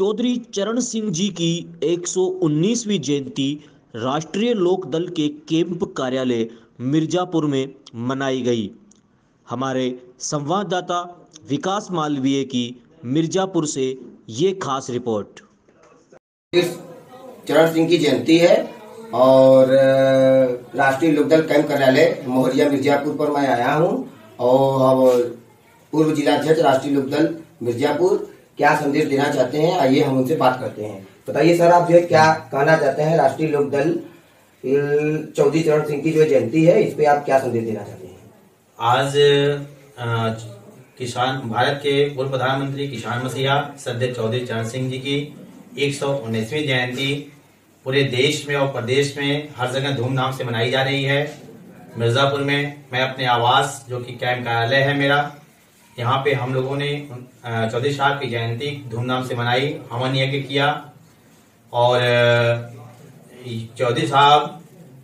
चौधरी चरण सिंह जी की 119वीं जयंती राष्ट्रीय लोकदल के कैंप कार्यालय मिर्जापुर में मनाई गई। हमारे संवाददाता विकास मालवीय की मिर्जापुर से ये खास रिपोर्ट। चरण सिंह की जयंती है और राष्ट्रीय लोकदल कैंप कार्यालय मोहरिया मिर्जापुर पर मैं आया हूं और पूर्व जिलाध्यक्ष राष्ट्रीय लोकदल मिर्जापुर क्या संदेश देना चाहते हैं, आइए हम उनसे बात करते हैं। बताइए सर, आप जो क्या कहना चाहते हैं राष्ट्रीय लोकदल चौधरी चरण सिंह की जो जयंती है इस पे आप क्या संदेश देना चाहते हैं? आज किसान भारत के पूर्व प्रधानमंत्री किसान मसीहा श्रद्धेय चौधरी चरण सिंह जी की 119वीं जयंती पूरे देश में और प्रदेश में हर जगह धूमधाम से मनाई जा रही है। मिर्जापुर में मैं अपने आवास जो कि कैंप कार्यालय है मेरा, यहाँ पे हम लोगों ने चौधरी साहब की जयंती धूमधाम से मनाई, हवन यज्ञ किया और चौधरी साहब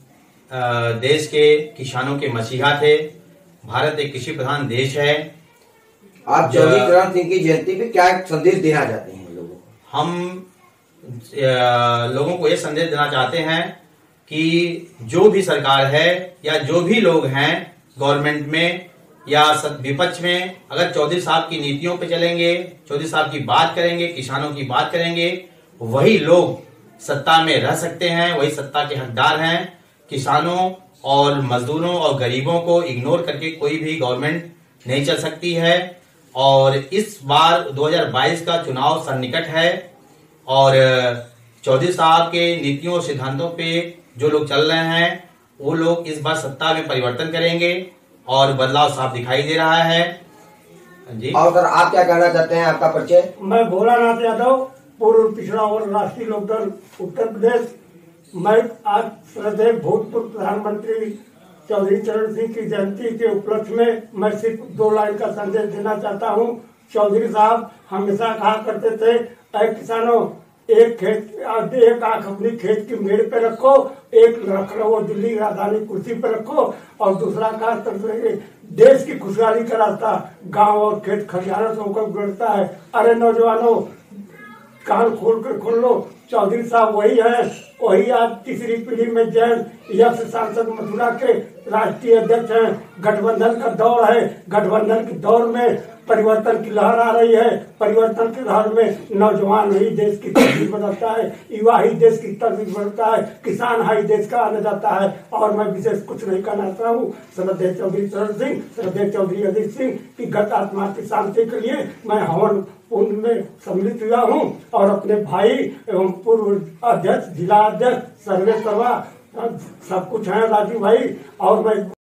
देश के किसानों के मसीहा थे। भारत एक कृषि प्रधान देश है। आप चौधरी चरण सिंह की जयंती पे क्या संदेश देना चाहते हैं लोगों को? हम लोगों को ये संदेश देना चाहते हैं कि जो भी सरकार है या जो भी लोग हैं गवर्नमेंट में या विपक्ष में, अगर चौधरी साहब की नीतियों पे चलेंगे, चौधरी साहब की बात करेंगे, किसानों की बात करेंगे, वही लोग सत्ता में रह सकते हैं, वही सत्ता के हकदार हैं। किसानों और मजदूरों और गरीबों को इग्नोर करके कोई भी गवर्नमेंट नहीं चल सकती है। और इस बार 2022 का चुनाव सन्निकट है और चौधरी साहब के नीतियों और सिद्धांतों पे जो लोग चल रहे हैं वो लोग इस बार सत्ता में परिवर्तन करेंगे और बदलाव साफ दिखाई दे रहा है जी। और सर आप क्या कहना चाहते हैं, आपका परिचय? मैं भोलानाथ यादव, पूर्व पिछड़ा और राष्ट्रीय लोकदल उत्तर प्रदेश। मैं आज श्रद्धेय भूतपूर्व प्रधानमंत्री चौधरी चरण सिंह की जयंती के उपलक्ष्य में मैं सिर्फ 2 लाइन का संदेश देना चाहता हूं। चौधरी साहब हमेशा कहा करते थे, ऐ किसानों, एक आंख अपनी खेत की मेड़ पे रखो, एक रख लो दिल्ली राजधानी कुर्सी पे रखो और दूसरा खास करके देश की खुशहाली का रास्ता गांव और खेत खलिहानों से होकर गुजरता है। अरे नौजवानों, कान खोल कर खोल लो, चौधरी साहब वही है, वही आज तीसरी पीढ़ी में जैन यक्ष सांसद मथुरा के राष्ट्रीय अध्यक्ष हैं। गठबंधन का दौर है, गठबंधन के दौर में परिवर्तन की लहर आ रही है। परिवर्तन की लहर में नौजवान ही देश की तस्वीर बदलता है, युवा ही देश की तस्वीर बदलता है, किसान ही देश का अन्नदाता है। और मैं विशेष कुछ नहीं कहना चाहता हूँ। श्रद्धेय चौधरी चरण सिंह, श्रद्धेय चौधरी अजीत सिंह की गत आत्मा की शांति के लिए मैं हवन पुण्य में सम्मिलित हुआ हूँ और अपने भाई एवं पूर्व अध्यक्ष, जिला अध्यक्ष, सर्वे सर्वा सब कुछ है राजू भाई। और मैं